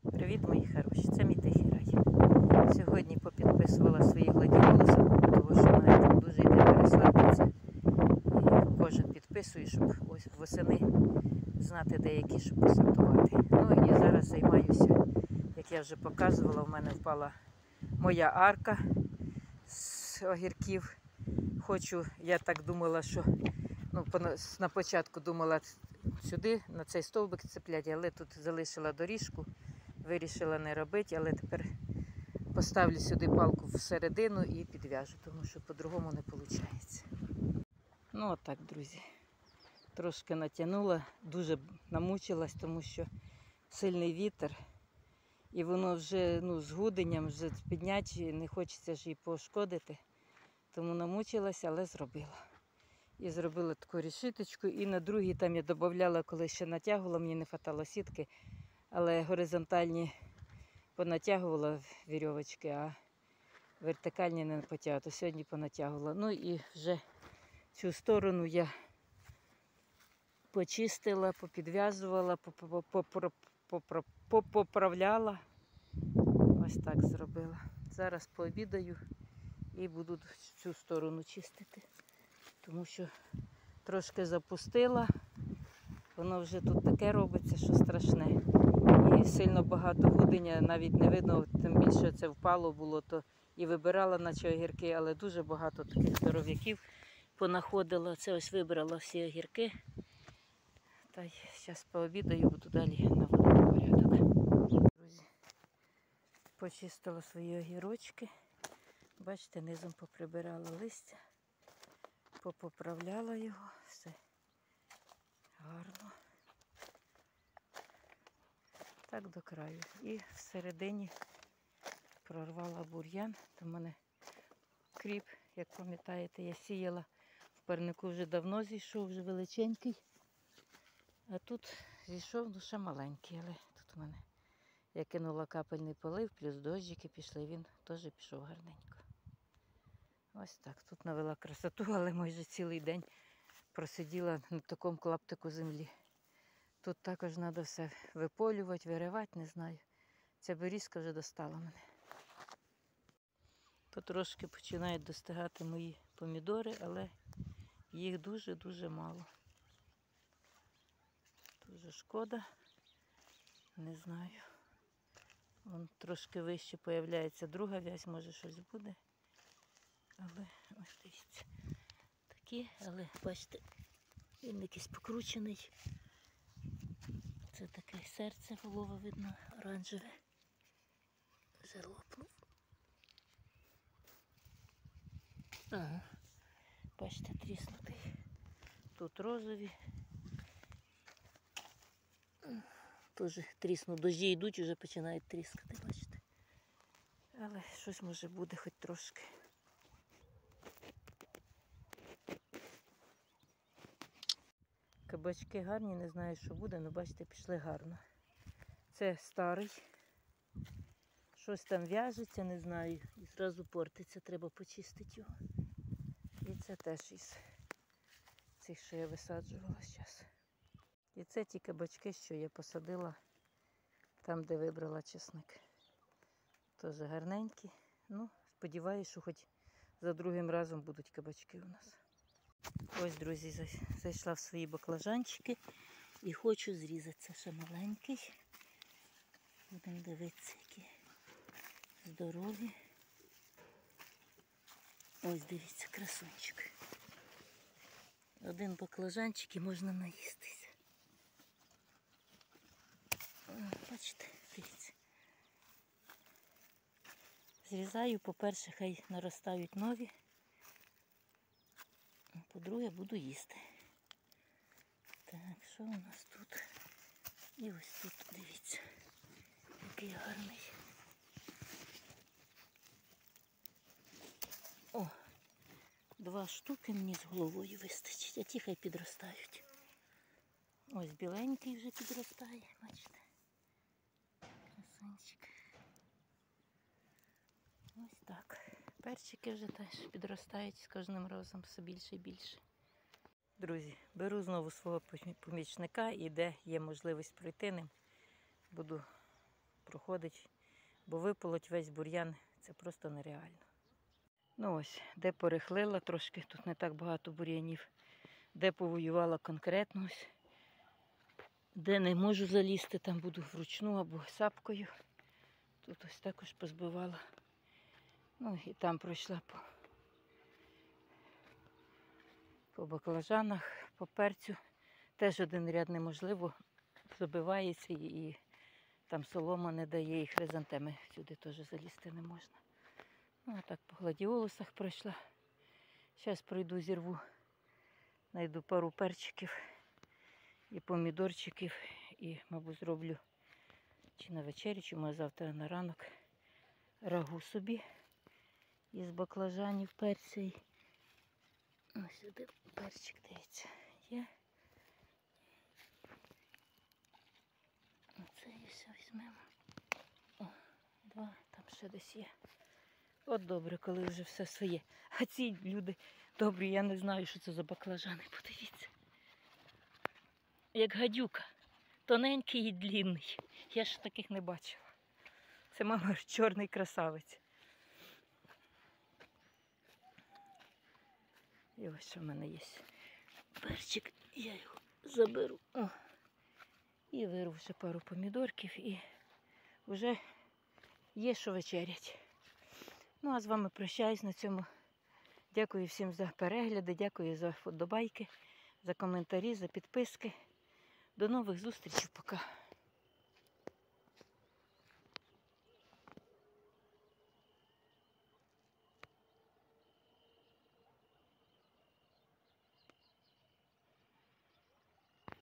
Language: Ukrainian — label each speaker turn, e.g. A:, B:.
A: Привіт, мої хороші, це мій тихий рай. Сьогодні попідписувала свої гладіолуси, тому що в мене там дуже йде пересваркаться. І кожен підписує, щоб ось восени знати деякі, щоб посортувати. Ну і зараз займаюся, як я вже показувала, у мене впала моя арка з огірків. Я так думала, що на початку думала сюди, на цей стовбик цепляти, але тут залишила доріжку. Вирішила не робити, але тепер поставлю сюди палку всередину і підв'яжу, тому що по-другому не виходить. Ну отак, друзі. Трошки натягнула, дуже намучилась, тому що сильний вітер. І воно вже з гуденням вже підняти, не хочеться ж її пошкодити. Тому намучилась, але зробила. І зробила таку решіточку. І на другій там я додавала, коли ще натягувала, мені не вистачало сітки. Але горизонтальні понатягувала вірьовочки, а вертикальні не потягла. То сьогодні понатягувала. Ну і вже цю сторону я почистила, попідв'язувала, поправляла. Ось так зробила. Зараз пообідаю і буду цю сторону чистити. Тому що трошки запустила. Воно вже тут таке робиться, що страшне. І сильно багато гудення, навіть не видно, тим більше це впало було, то і вибирала наче огірки, але дуже багато таких здоров'яків понаходила. Це ось вибрала всі огірки. Та й зараз пообідаю, буду далі наводити порядок. Друзі, почистила свої огірочки. Бачите, низом поприбирала листя, попоправляла його, все гарно. Так до краю. І всередині прорвала бур'ян. Там у мене кріп, як пам'ятаєте, я сіяла. В парнику вже давно зійшов, вже величенький. А тут зійшов ще маленький. Але тут у мене я кинула капельний полив, плюс дощики пішли, він теж пішов гарненько. Ось так. Тут навела красоту, але майже цілий день просиділа на такому клаптику землі. Тут також треба все виполювати, виривати, не знаю. Ця берізка вже достала мене. Потрошки починають достигати мої помідори, але їх дуже-дуже мало. Дуже шкода, не знаю. Вон трошки вище з'являється друга вязь, може щось буде. Але ось дивіться, такі, але бачите, він якийсь покручений. Це таке серце голови видно, оранжеве. Вже лопнув. Ага, бачите, тріснутий. Тут розові. Теж тріснув. Дожді йдуть, вже починають тріскати, бачите. Але щось може буде хоч трошки. Кабачки гарні, не знаю, що буде, але бачите, пішли гарно. Це старий. Щось там в'яжеться, не знаю, і одразу портиться, треба почистити його. І це теж із цих, що я висаджувала зараз. І це ті кабачки, що я посадила там, де вибрала чесник. Теж гарненькі. Ну, сподіваюся, що хоч за другим разом будуть кабачки у нас. Ось, друзі, зайшла в свої баклажанчики і хочу зрізати. Це ще маленький. Будемо дивитися, які здорові. Ось, дивіться, красунчик. Один баклажанчик і можна наїстися. Бачите, дивіться. Зрізаю, по-перше, хай наростають нові. По-друге, буду їсти. Так, що у нас тут? І ось тут, дивіться, який гарний. О, 2 штуки мені з головою вистачить, а ті хай підростають. Ось біленький вже підростає, бачите. Красунчик. Ось так. Перчики вже теж підростають з кожним разом все більше і більше. Друзі, беру знову свого помічника і де є можливість пройти ним, буду проходити. проходить, бо виполоть весь бур'ян це просто нереально. Ну ось, де порихлила трошки, тут не так багато бур'янів, де повоювала конкретно ось, де не можу залізти, там буду вручну або сапкою. Тут ось також позбивала. Ну і там пройшла по баклажанах, по перцю. Теж один ряд неможливо, забивається і там солома не дає, і хризантеми сюди теж залізти не можна. Ну а так по гладіолусах пройшла. Зараз пройду, зірву, знайду пару перчиків і помідорчиків і, мабуть, зроблю чи на вечерю, чи може завтра на ранок рагу собі із баклажанів, перця. Ось сюди перчик, дивіться, є. Оце і все візьмемо. О, два, там ще десь є. От добре, коли вже все своє. А ці люди добрі, я не знаю, що це за баклажани, подивіться. Як гадюка. Тоненький і длинний. Я ж таких не бачила. Це, мабуть, чорний красавець. І ось що в мене є. Перчик, я його заберу. О. І вирву ще пару помідорків і вже є що вечерять. Ну а з вами прощаюсь на цьому. Дякую всім за перегляди, дякую за вподобайки, за коментарі, за підписки. До нових зустрічей, пока.